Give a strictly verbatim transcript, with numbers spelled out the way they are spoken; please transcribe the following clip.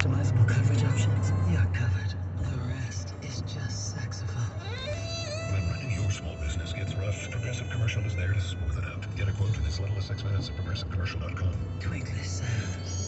customizable coverage options, you're covered. The rest is just saxophone. When running your small business gets rough, Progressive Commercial is there to smooth it out. Get a quote in as little as six minutes at progressive commercial dot com. Twinkly sound.